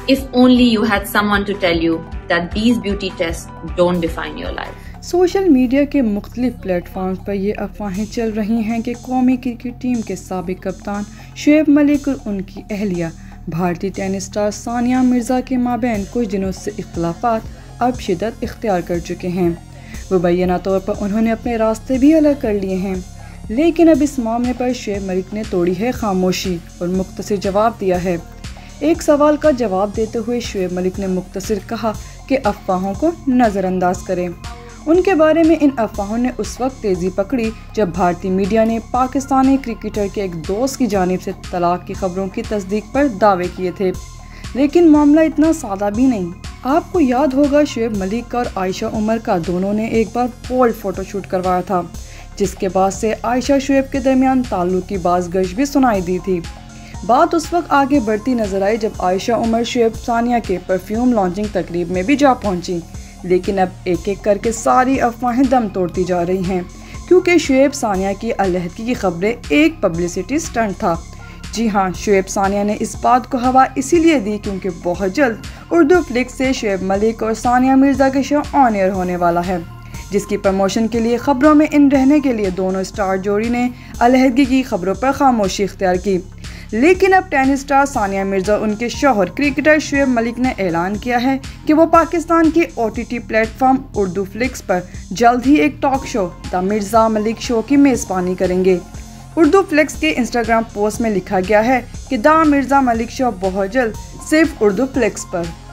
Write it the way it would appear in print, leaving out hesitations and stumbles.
if only you had someone to tell you that these beauty tests don't define your life. Social media کے مختلف plate forms پر یہ افواہیں چل رہی ہیں کہ قومی کرکٹ ٹیم کے سابق کپتان شعیب ملک اور ان کی اہلیہ بھارتی ٹینس اسٹار ثانیہ مرزا کے مابین کچھ دنوں سے اختلافات اب شدت اختیار کر چکے ہیں۔ مبینہ طور پر انہوں نے اپنے راستے بھی الگ کر لیے ہیں، لیکن اب اس معاملے پر شعیب ملک نے توڑی ہے خاموشی اور مختصر جواب دیا ہے۔ ایک سوال کا جواب دیتے ہوئے شعیب ملک نے مختصر کہا کہ افواہوں کو نظر انداز کریں۔ ان کے بارے میں ان افواہوں نے اس وقت تیزی پکڑی جب بھارتی میڈیا نے پاکستانی کرکٹر کے ایک دوست کی جانب سے طلاق کی خبروں کی تصدیق پر دعوے کیے تھے، لیکن معاملہ اتنا سادہ بھی نہیں۔ آپ کو یاد ہوگا شعیب ملک اور عائشہ عمر کا دونوں نے ایک بار بولڈ فوٹو شوٹ کروایا تھا، جس کے بعد سے عائشہ شعیب کے درمیان تعلق کی باز گشت بھی سنائی دی تھی۔ بات اس وقت آگے بڑھتی نظر آئی جب عائشہ عمر شعیب ثانیہ کے پرفیوم لانچنگ تقریب میں بھی جا پہنچی، لیکن اب ایک ایک کر کے ساری افواہیں دم توڑتی جا رہی ہیں، کیونکہ شعیب ثانیہ کی علیحدگی کی خبریں ایک پبلسٹی سٹنٹ تھا۔ جی ہاں، شعیب ثانیہ نے اس بات کو ہوا اسی لیے دی کیونکہ بہت جلد اردو فلکس سے شعیب ملک اور ثانیہ مرزا کے شو آن ایئر ہونے والا ہے، جس کی پروموشن کے لیے خبروں میں ان رہنے کے لیے دونوں اسٹار جوڑی نے علیحدگی کی خبروں پر خاموشی اختیار کی۔ لیکن اب ٹینس اسٹار ثانیہ مرزا اور ان کے شوہر کرکٹر شعیب ملک نے اعلان کیا ہے کہ وہ پاکستان کی OTT platform Urdu Flix پر جلد ہی ایک ٹاک شو دا مرزا ملک شو کی میزبانی کریں گے۔ اردو فلکس کے انسٹاگرام پوسٹ میں لکھا گیا ہے کہ دا مرزا ملک شو بہت جلد صرف اردو فلکس پر۔